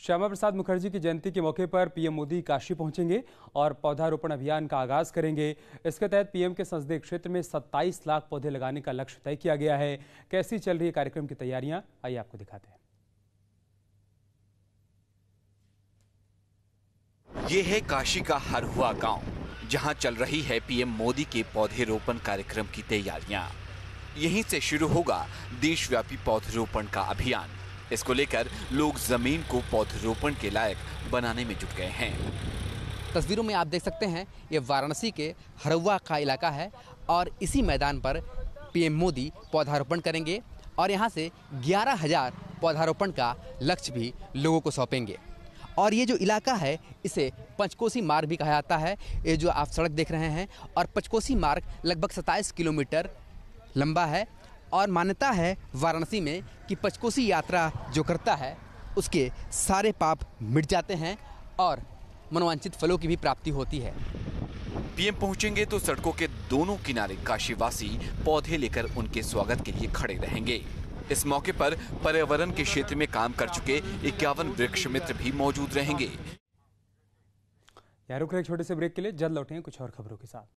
श्यामा प्रसाद मुखर्जी की जयंती के मौके पर पीएम मोदी काशी पहुंचेंगे और पौधारोपण अभियान का आगाज करेंगे। इसके तहत पीएम के संसदीय क्षेत्र में 27 लाख पौधे लगाने का लक्ष्य तय किया गया है। कैसी चल रही है कार्यक्रम की तैयारियां, आइए आपको दिखाते हैं। ये है काशी का हरहुआ गांव, जहां चल रही है पीएम मोदी के पौधेरोपण कार्यक्रम की तैयारियां। यहीं से शुरू होगा देशव्यापी पौधरोपण का अभियान। इसको लेकर लोग जमीन को पौधरोपण के लायक बनाने में जुट गए हैं। तस्वीरों में आप देख सकते हैं, ये वाराणसी के हरहुआ का इलाका है और इसी मैदान पर पीएम मोदी पौधारोपण करेंगे और यहाँ से 11,000 पौधारोपण का लक्ष्य भी लोगों को सौंपेंगे। और ये जो इलाका है इसे पंचकोसी मार्ग भी कहा जाता है। ये जो आप सड़क देख रहे हैं, और पंचकोसी मार्ग लगभग 27 किलोमीटर लंबा है और मान्यता है वाराणसी में कि पंचकोसी यात्रा जो करता है उसके सारे पाप मिट जाते हैं और मनोवांछित फलों की भी प्राप्ति होती है। पीएम पहुंचेंगे तो सड़कों के दोनों किनारे काशीवासी पौधे लेकर उनके स्वागत के लिए खड़े रहेंगे। इस मौके पर पर्यावरण के क्षेत्र में काम कर चुके 51 वृक्ष मित्र भी मौजूद रहेंगे। रुक रहे छोटे से ब्रेक के लिए, जल्द लौटेंगे कुछ और खबरों के साथ।